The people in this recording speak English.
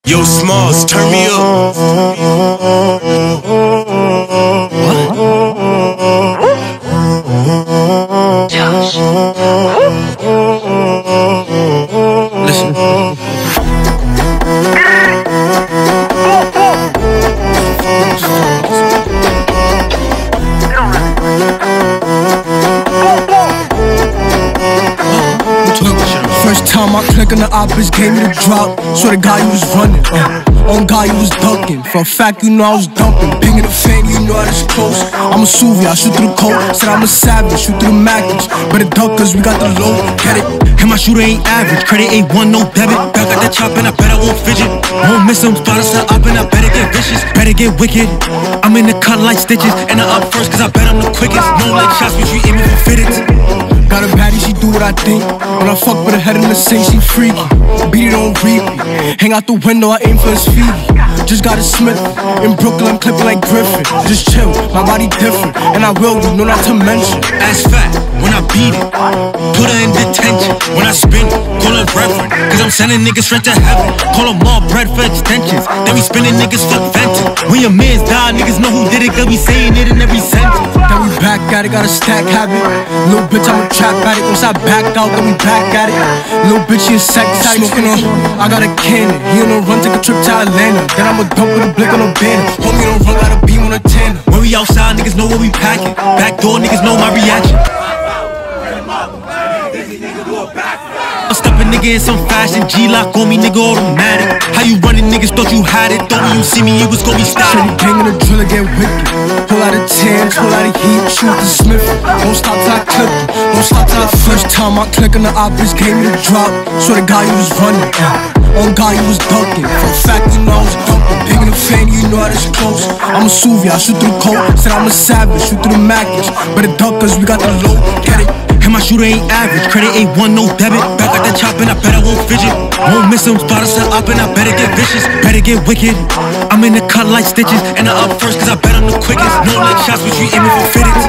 Yo, Smalls, turn me up. What? Josh. Listen. First time I click on the opposite, gave me the drop. So the guy you was running, on guy you was ducking. For a fact, you know I was dumping. Big in the fan, you know that it's close. I'm a Suvi, I shoot through the coat. Said I'm a savage, shoot through the Mackage. Better duck cause we got the low, get it. And my shooter ain't average, credit ain't one, no debit. Back at that chop and I bet I won't fidget. Won't miss him, spot us up and I better get vicious. Better get wicked. I'm in the cut like stitches, and I up first cause I bet I'm the quickest. No leg shots, but you aiming for fitteds. Got a baddie, she do what I think. When I fuck with her head in the sink, she freaky. Beat it on repeat. Hang out the window, I aim for his feet. Just got a Smith in Brooklyn, clipping like Griffin. Just chill, my body different, and I will, you know not to mention. Ass fat when I beat it, put her in detention. When I spin it, call her reverend, cause I'm sending niggas straight to heaven. Call them all bread for extensions, then we spinning niggas for venting. When your mans die, niggas know who did it, cause we saying it in every sentence. Then we back at it, got a stack habit. Little bitch, I'm a trap addict. Once I back out, then we back at it. Little bitch, she a sex addict. Smoking on, I got a cannon. He on a run, take a trip to Atlanta. Then I'm a dump with a blick on a banner. Homie don't run, got a beam on a tanner. When we outside, niggas know what we packing. Back door, niggas know my reaction. I stop a nigga in some fashion, G-lock on me, nigga automatic. How you running, niggas thought you had it. Thought when you see me, it was gonna be static. Shady gang in the driller, get wicked. Pull out of tens, pull out of heat, shoot the Smith. Don't stop till I clip it, don't stop till I first time I click on the opposite, gave me the drop. So the guy you was running, on guy you was ducking. For a fact, you know I was dumping. Big in the fan, you know that it's close. I'm a Suvi, I shoot through the coat. Said I'm a savage, shoot through the Mackage. Better duck cause we got the low, get it. And my shooter ain't average, credit ain't one, no debit. Back at that chop and I bet I won't fidget. Won't miss him, spot us up and I better get vicious. Better get wicked. I'm in the cut like stitches, and I up first cause I bet I'm the quickest. No leg shots, but you aiming for fitteds.